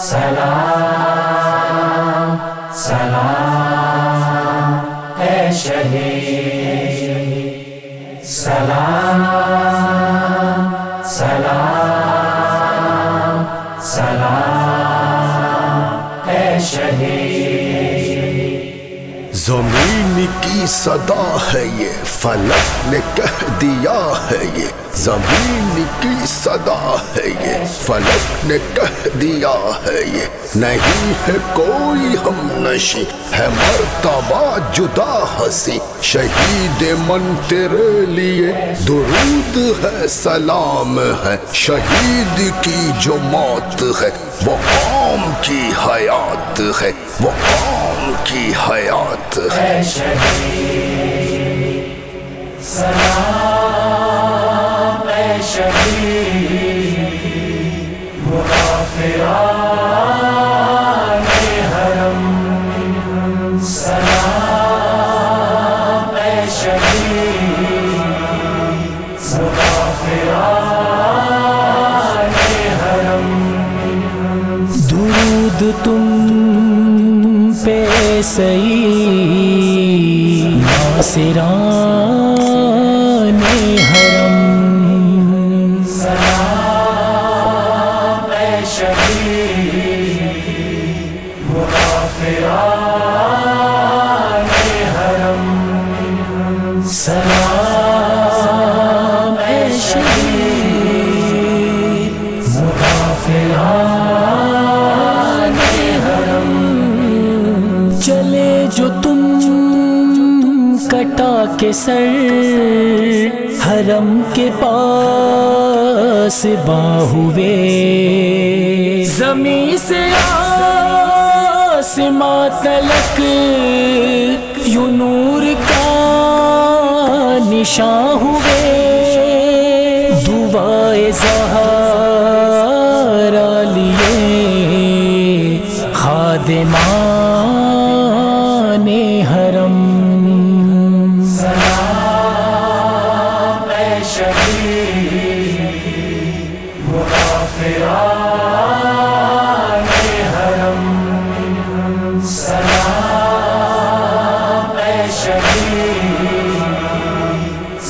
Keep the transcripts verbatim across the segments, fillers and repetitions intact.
سلام سلام اے شہید، سلام سلام سلام اے شہید۔ زمین کی صدا ہے یہ، فلک نے کہہ دیا ہے یہ، زمین کی صدا ہے یہ، فلک نے کہہ دیا ہے یہ، نہیں ہے کوئی ہم نشیں، ہے مرتبہ جدا ہنسی، شہید من تیرے لیے درود ہے، سلام ہے، شہید کی جو موت ہے وہ قوم کی حیات ہے، وہ قوم کی حیات ہے۔ اے شہید سلام اے شہید، مغافران حرم سلام اے شہید، مغافران حرم۔ درود تم پہ سعید ناصران حرم، سلام اے شہید، مغافران حرم سلام اے شہید، مغافران حرم۔ چلے جو تم کٹا کے سر حرم کے پاس باں ہوئے، زمین سے آسماں تلک یوں نور کا نشاں ہوئے، دعائے زہرا لیے خادمان حرم، سلام اے شہید، مغافران حرم سلام اے شہید،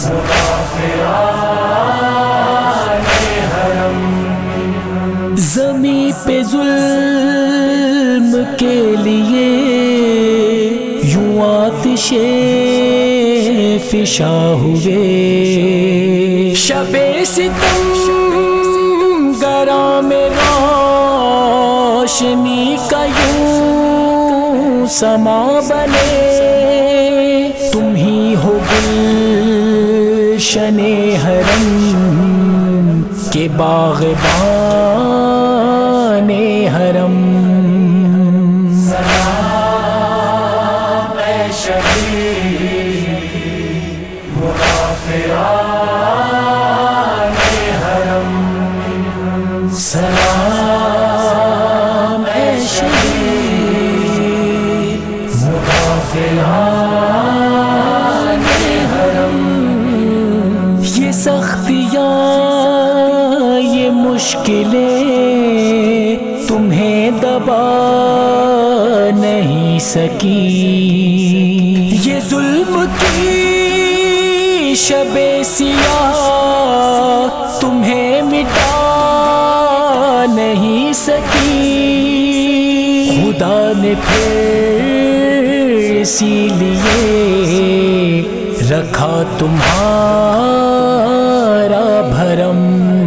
مغافران حرم۔ زمیں پہ ظلم کے لیے یوں آتش فشاں ہوئے، شب ستم گراں میں روشنی کا یوں سما بنے، تم ہی ہو گلشن حرم کے باغبان حرم، سلام اے شہید، مغافران حرم سلام اے شہید، مغافران حرم۔ یہ سختیاں یہ مشکلیں تمہیں دبا نہیں سکی، یہ ظلم کی شب سیاہ تمہیں مٹا نہیں سکی، خدا نے پھر اسی لیے رکھا تمہارا بھرم،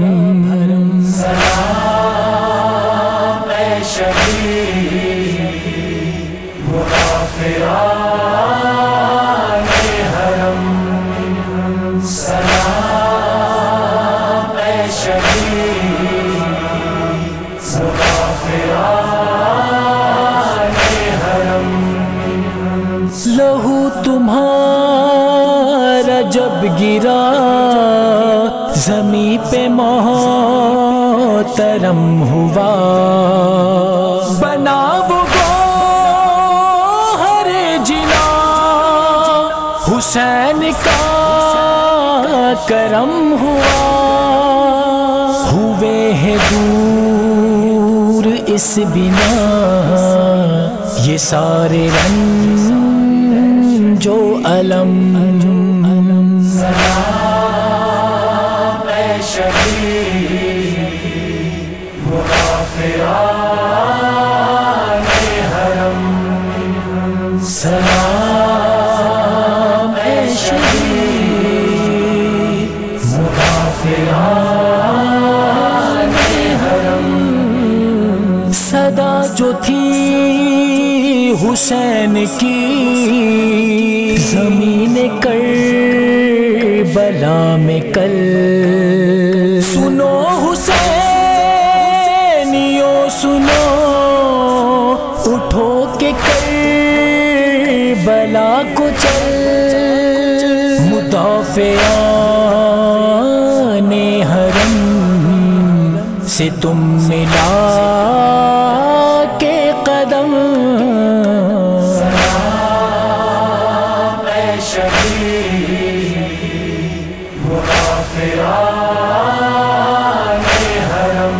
سلام اے شہید، مغافران حرم سلام اے شہید، مغافران حرم۔ لہو تمہارا جب گرا زمیں پہ محترم ہوا، بنا وہ گوہر جلا حسین کا کرم ہوا، ہوئے ہیں دور इस बिना ये सारे रंजो अलम। सलाम ए शहीद मुगाफिराने हरम। सलाम ए शहीद मुगाफिराने हरम। सदा जो थी हुसैन की ज़मीन करबला में कल, सुनो हुसैनियों सुनो, उठो के करबला को चल। मुदाफ़ियाने हरम से तुम मिला के कदम। सलाम ए शहीद मुगाफिराने हरम।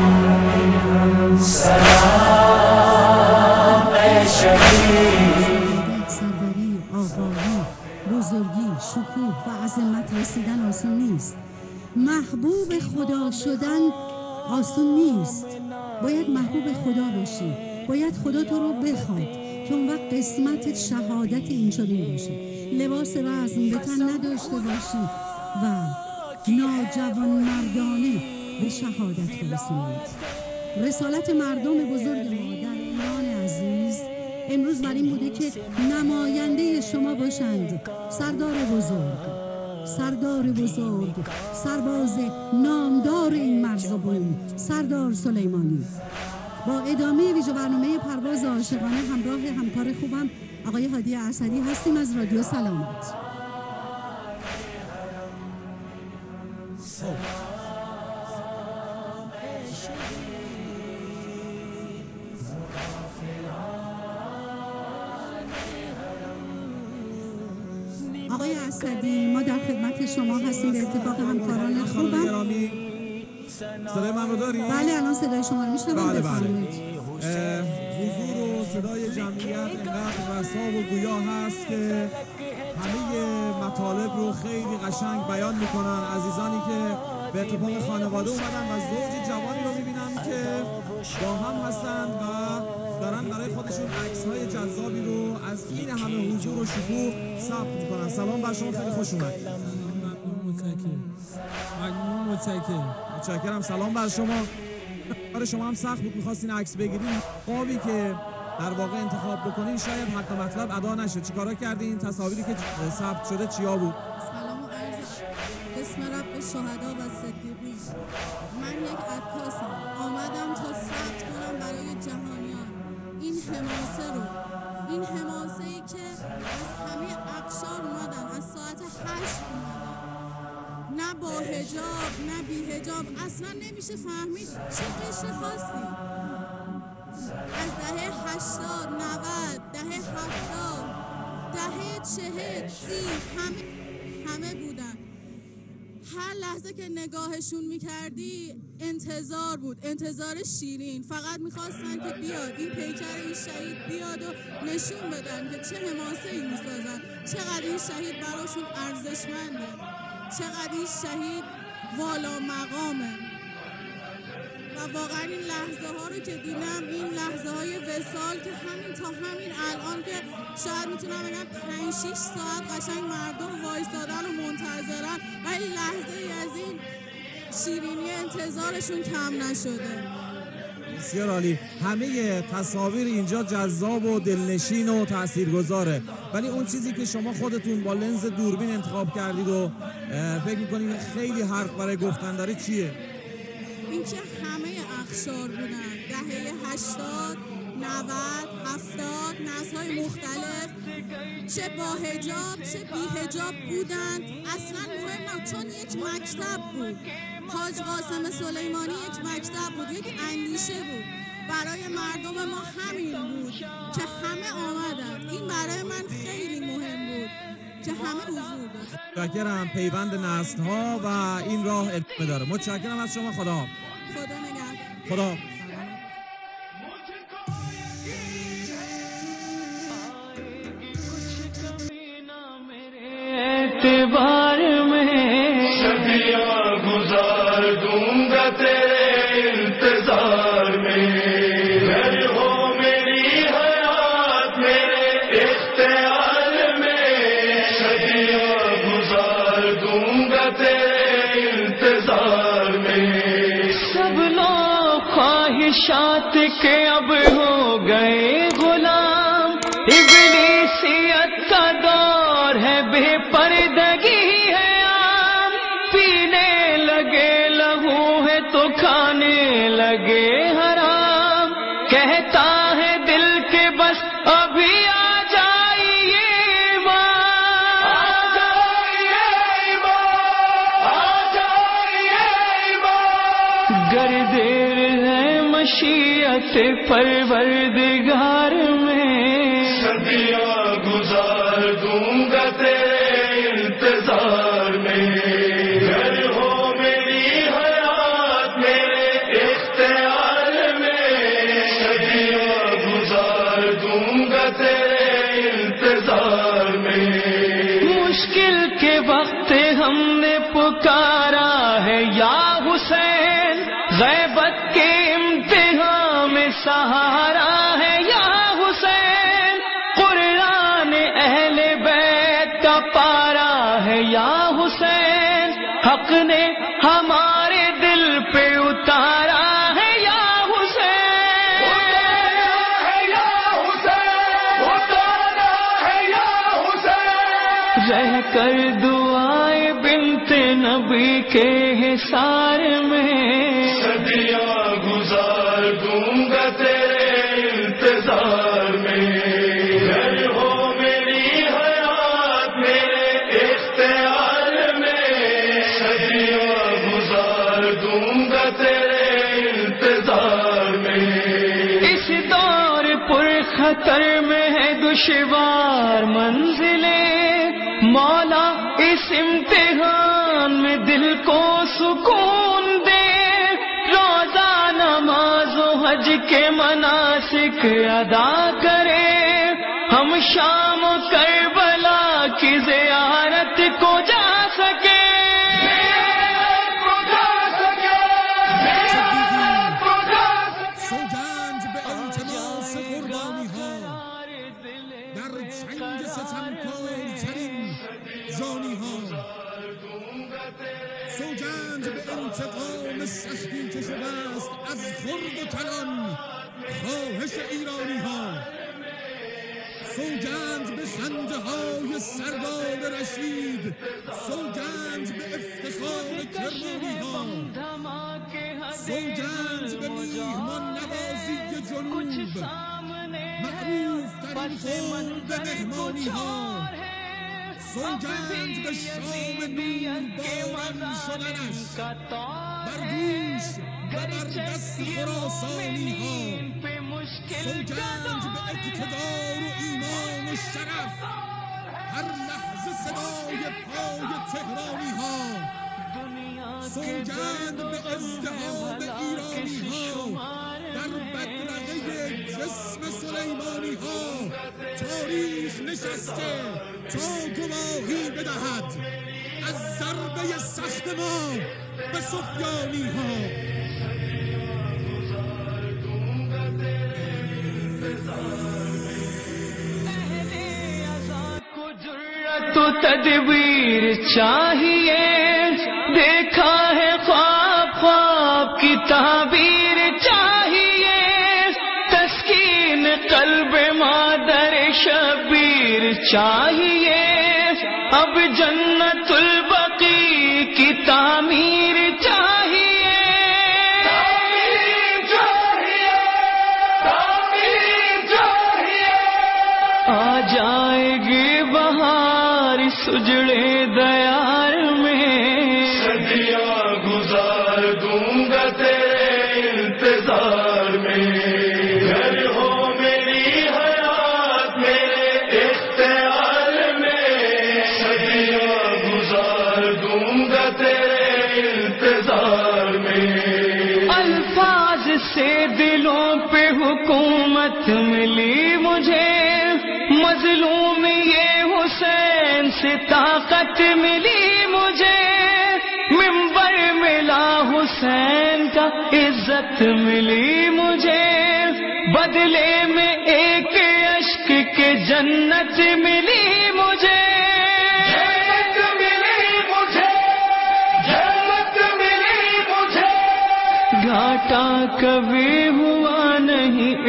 सलाम ए शहीद। سرداری، آگاهی، بزرگی، شکوه و عظمت رسیدن آسون نیست. محبوب خدا شدن آسون نیست. باید محبوب خدا باشی، باید خدا تو رو بخواد که اون وقت قسمتت شهادت این چنین باشه. لباس وزن به تن نداشته باشی و ناجوان مردانه به شهادت برسونید. رسالت مردم بزرگ ما در ایران عزیز امروز بر این بوده که نماینده شما باشند سردار بزرگ، سردار بزرگ، سرباز نامدار این مرزبون، سردار سلیمانی. با ادامه ویژه برنامه پرواز عاشقانه همراه همکار خوبم آقای هادی اسدی هستیم از رادیو سلامت. آقای اسدی ما در خدمت شما هستیم به اتفاق همکاران خوبم. صدای من رو دارید؟ بله الان صدای شما رو میشنوم. بله بفرمایید. بله. حضور و صدای جمعیت انقدر رسا و گویا هست که همه مطالب رو خیلی قشنگ بیان میکنن. عزیزانی که به اتفاق خانواده اومدن و زوج جوانی رو میبینن که با هم هستن و دارن برای خودشون عکس‌های جذابی رو از این همه حضور و شکوه ثبت میکنن. سلام بر شما، خیلی خوش اومد. ممنون، متشکرم. متشکرم. سلام بر شما. برای شما هم سخت بود می‌خواستین عکس بگیرین، خوابی که در واقع انتخاب بکنین شاید حق مطلب ادا نشه. چیکارا کردین؟ تصاویری که ثبت شده چیا بود؟ سلام و عرض اسم رب شهدا و صدیقین. من یک عکاسم، آمدم تا ثبت کنم برای جهانیان این حماسه رو، این حماسه ای که از همه اقشار اومدن، از ساعت هشت اومدن، نه با حجاب نه بی حجاب، اصلا نمیشه فهمید چه قشر خاصی. از دهه هشتاد، نود، دهه هفتاد، دهه چهل، سی، همه همه بودن. هر لحظه که نگاهشون میکردی انتظار بود، انتظار شیرین. فقط میخواستن که بیاد این پیکر این شهید بیاد و نشون بدن که چه حماسه‌ای میسازن، چقدر این شهید براشون ارزشمنده، چقدر این شهید والا مقامه. و واقعا این لحظه ها رو که دیدم، این لحظه های وصال که همین تا همین الان که شاید میتونم بگم پنج شش ساعت قشنگ مردم وایستادن و منتظرن، ولی لحظه ای از این شیرینی انتظارشون کم نشده. بسیار عالی. همه تصاویر اینجا جذاب و دلنشین و تاثیرگذاره، ولی اون چیزی که شما خودتون با لنز دوربین انتخاب کردید و فکر می‌کنید خیلی حرف برای گفتن داره چیه؟ این که همه اقشار بودن، دهه هشتاد، نود، هفتاد، نسل‌های مختلف، چه با حجاب چه بی حجاب بودند، اصلا مهم نبود، چون یک مکتب بود. حاج قاسم سلیمانی یک مکتب بود، یک اندیشه بود برای مردم ما. همین بود که همه آمدن. این برای من خیلی مهم بود که همه حضور داشت. متشکرم. پیوند نسل‌ها و این راه ادامه داره. متشکرم از شما. خدا خدا نگهدار. خدا خواہشات کے اب ہو گئے غلام، ابلیسیت کا دور ہے، بے پردگی ہے عام، پینے لگے لہو ہے تو کھانے لگے حرام، کہتا ہے دل کے بس ابھی آ جائیے ایمان، آ جائیے ایمان، آ جائیے ایمان، گر دیر ہے مشیت پروردگار میں، صدیاں گزار دوں گا تیرے انتظار میں، گر ہو میری حیات میرے اختیار میں، صدیاں گزار دوں گا تیرے انتظار میں، مشکل کے وقت ہم نے پکارا ہے یا حسین، غیبت کے امتحان میں سہارا ہے یا حسین، قرآن اہل بیت کا پارا ہے یا حسین، حق نے ہمارے دل پہ اتارا ہے یا حسین، رہ کر دعائیں بنت نبی کے حصار میں، صدیاں گزار دوں گا تیرے انتظار میں، گر ہو میری حیات میرے اختیار میں، صدیاں گزار دوں گا تیرے انتظار میں، اس دور پر خطر میں ہے دشوار منزلیں، مولا اس امتحان میں دل کو سکون دے، روزہ نماز و حج کے مناسک ادا کرے، ہم شام و کربلا کی زیارت کو جا سکے، سوگند به التماس قربانی ها در چنگ ستمکار ترین جانی ها، سوگند به انتقام سختی که شده است از خرد و کلان خواهش ایرانی ها، سوگند به خنده های سردار رشید، سوگند به افتخار کرمانی ها، سوگند به میهمان نوازی جنوب، معروف ترین قوم به مهمانی ها، سوگند به شام نور باران شدنش بر دوش و بر دست خراسانی ها، سوگند به اقتدار و ایمان و شرف، هر لحظه صدای پای تهرانی ها، سوگند به ازدحام ایرانی ها در بدرقه جسم سلیمانی ها، تاریخ نشسته تا گواهی بدهد از ضربه سخت ما به سفیانی ها. تو تدبیر چاہیے، دیکھا ہے خواب خواب کی تعبیر چاہیے، تسکین قلب مادر شبیر چاہیے، اب جنت البقیع کی تعمیر چاہیے، آ جائے گی بہار سجڑے دیار میں، صدیاں گزار دوں گا تیرے انتظار میں، گر ہو میری حیات میرے اختیار میں، صدیاں گزار دوں گا تیرے انتظار میں، الفاظ سے دلوں پہ حکومت ملی مجھے، مظلوم یہ حسین سے طاقت ملی مجھے، منبر ملا حسین کا عزت ملی مجھے، بدلے میں ایک اشک کے جنت ملی مجھے، جنت ملی مجھے، جنت ملی مجھے، گھاٹا کبھی ہوا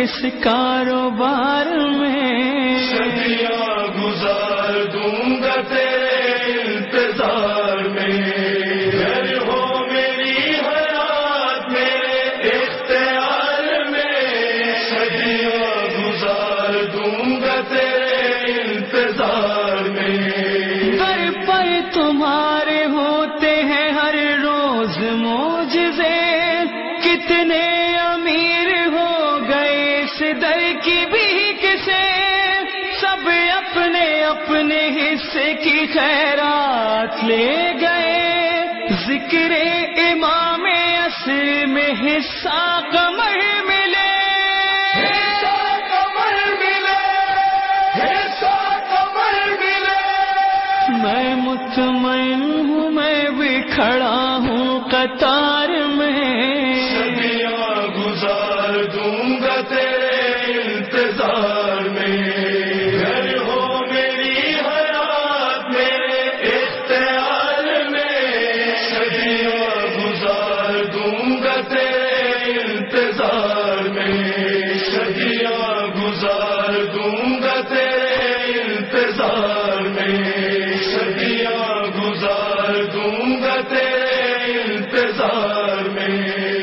اس کاروبار میں صدیاں گزار دوں گا تیرے انتظار میں، گر ہو میری حیات میرے اختیار میں، صدیاں گزار دوں گا تیرے انتظار میں۔ در پر تمہارے ہوتے ہیں ہر روز معجزے، کتنے امیر ہو گئے اس در کی بھیک سے، سب اپنے اپنے حصے کی خیرات لے گئے، ذکر امام عصر میں حصہ قمر ملے، حصہ قمر ملے، حصہ قمر ملے۔ میں مطمئن ہوں میں بھی کھڑا ہوں قطار میں، صدیاں گزار دوں گا تیرے انتظار میں، گر ہو میری حیات میرے اختیار میں، صدیاں گزار دوں گا تیرے انتظار میں، صدیاں گزار دوں گا تیرے انتظار میں، صدیاں گزار دوں گا تیرے انتظار میں۔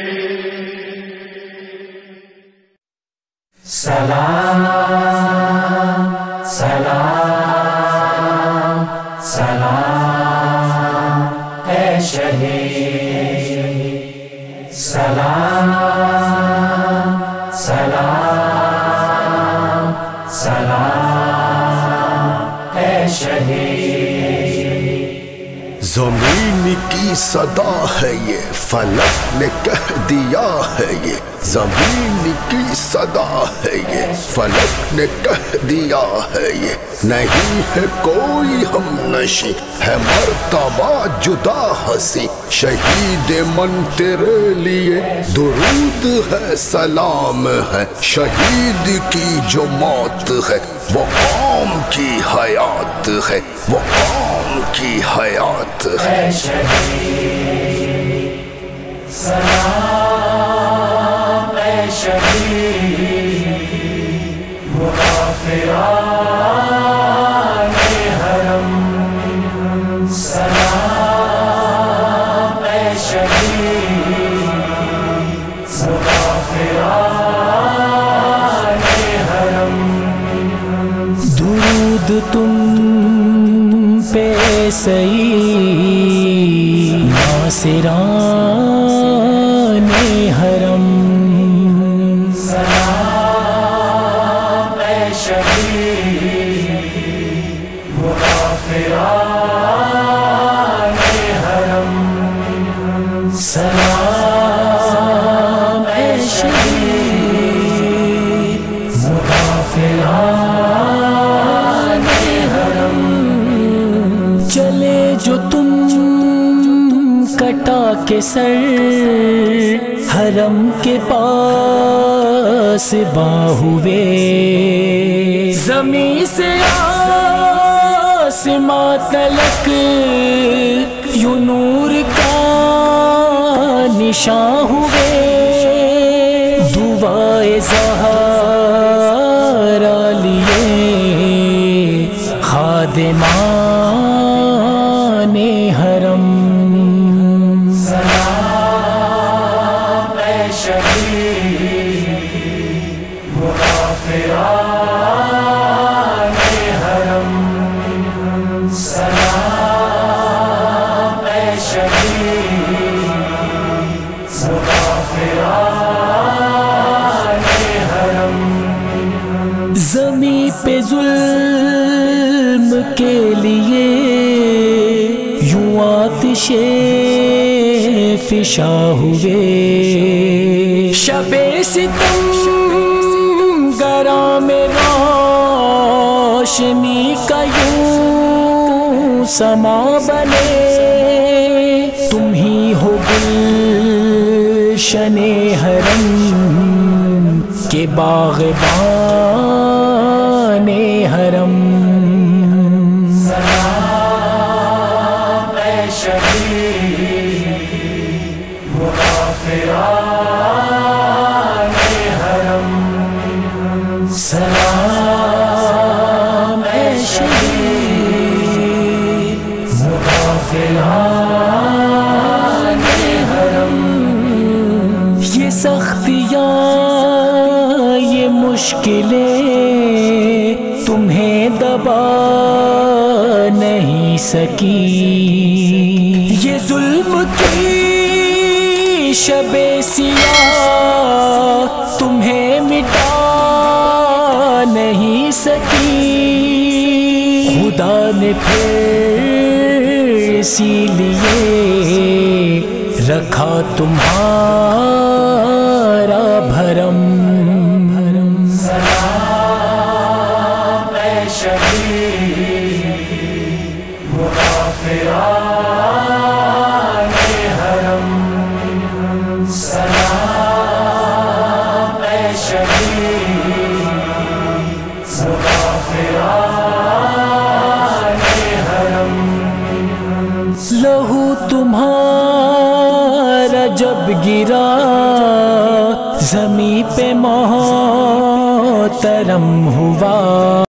سلام سلام سلام اے شہید، سلام سلام سلام اے شہید۔ زمین کی صدا ہے یہ، فلک نے کہہ دیا ہے یہ، زمین کی صدا ہے یہ، فلک نے کہہ دیا ہے یہ، نہیں ہے کوئی ہم نشیں ہے مرتبہ جدا ہنسی، شہید من تیرے لیے درود ہے سلام ہے، شہید کی جو موت ہے وہ قوم کی حیات ہے، وہ قوم کی حیات ہے۔ اے شہید سلام اے شہید، مغافران حرم سلام اے شہید، مغافران حرم۔ درود تم پہ سعید ناصران حرم، سلام اے شہید، مغافران حرم، سلام اے شہید، مغافران حرم۔ چلے جو تم کٹا کے سر حرم کے پاس باں ہوئے، زمین سے آسماں تلک یوں نور کا نشاں ہوئے، دعائے زہرا لیے خادمان حرم، سلام اے شہید، مغافران حرم، سلام اے شہید، مغافران حرم۔ زمین پہ ظلم کے لیے یوں آتش فشاں ہوئے، شب ستم گراں میں روشنی کا یوں سما بنے، تم ہی ہو گلشن حرم کے باغبان حرم، سلام اے شہید، مغافران حرم، سلام اے شہید مغافلان حرم، یہ سختیاں یہ مشکلیں تمہیں دبا نہیں سکی، یہ ظلم کی شب سیاہ تمہیں مٹا نہیں سکی، خدا نے پھر اسی لیے رکھا تمہارا بھرم۔ سلام اے شہید مغافران حرم، سلام اے شہید مغافران حرم، لہو تمہارا جب گرا زمیں پہ محترم ہوا۔